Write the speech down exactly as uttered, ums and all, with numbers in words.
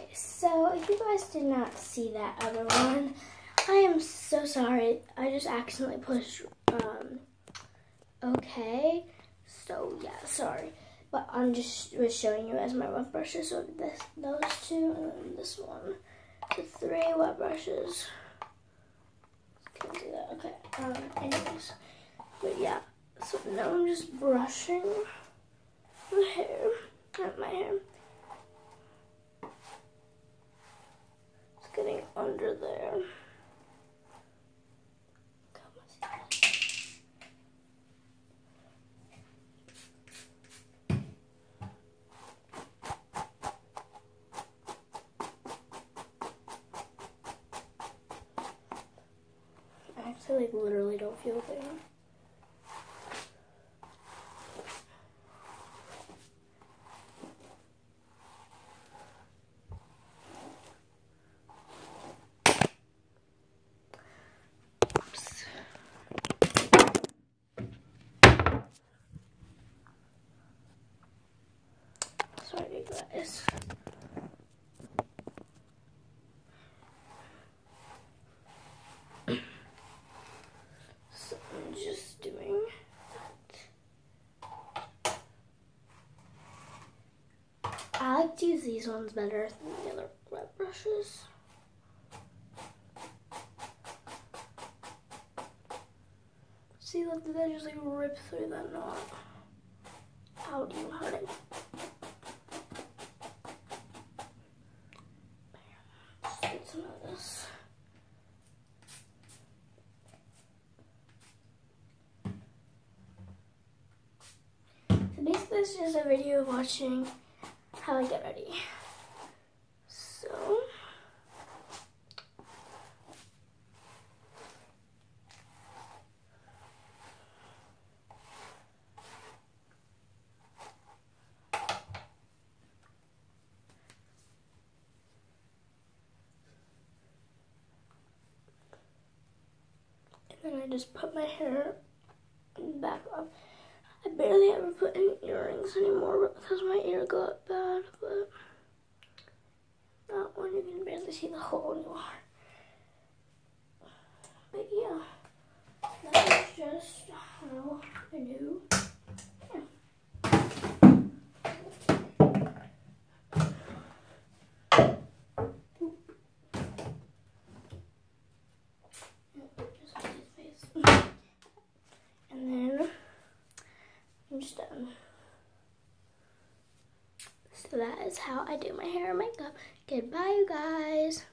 so if you guys did not see that other one, I am so sorry. I just accidentally pushed um, okay. So yeah, sorry. But I'm just was showing you as my wet brushes. So this, those two, and then this one. The three wet brushes. Can't do that. Okay. Um. Anyways, but yeah. So now I'm just brushing the hair, not my hair. It's getting under there. I actually like literally don't feel a thing. Oops. Sorry guys. So I'm just doing that. I like to use these ones better than the other wet brushes. See, look, did I just like rip through that knot? How do you hurt it? Just get some of this. So basically, this is just a video of watching how I get ready. So. And then I just put my hair back up. I barely ever put any earrings anymore because my ear got bad, but that one you can barely see the hole anymore. But yeah, that's just how I do. Yeah. And then I'm just done. So that is how I do my hair and makeup. Goodbye, you guys.